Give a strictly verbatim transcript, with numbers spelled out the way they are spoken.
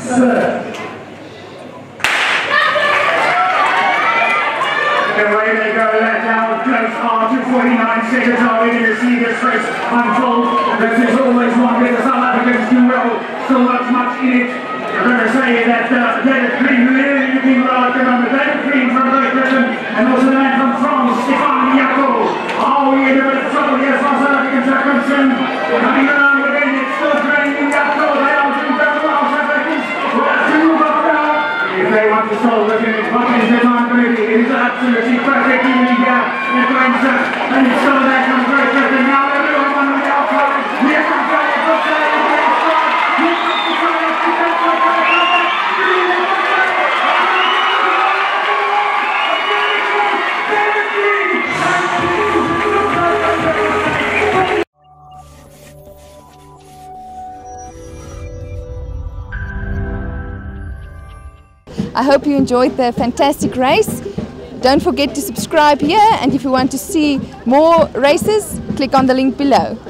Zyl. Away they go, let down, close hard to forty-nine seconds are ready to see this race unfold. This is always one where the South Africans do well, still not much in it. I'm going to say that uh, David Prix really looking well at the moment. David Prix from Great Britain, and also the man from France, Vvan Zyl. Oh, we're in a bit of trouble here as far as South Africans are concerned. Coming around again, it's still training Zyl. They are doing very well, South Africans. We'll have to move up now. If they want to solve the game, what is their time going to be? It is absolutely perfect evening here in Ruimsig. And it's still there from Great Britain. Now everyone on the outside. Here comes the good side of the outside. Here comes the side of the outside. I hope you enjoyed the fantastic race. Don't forget to subscribe here, and if you want to see more races, click on the link below.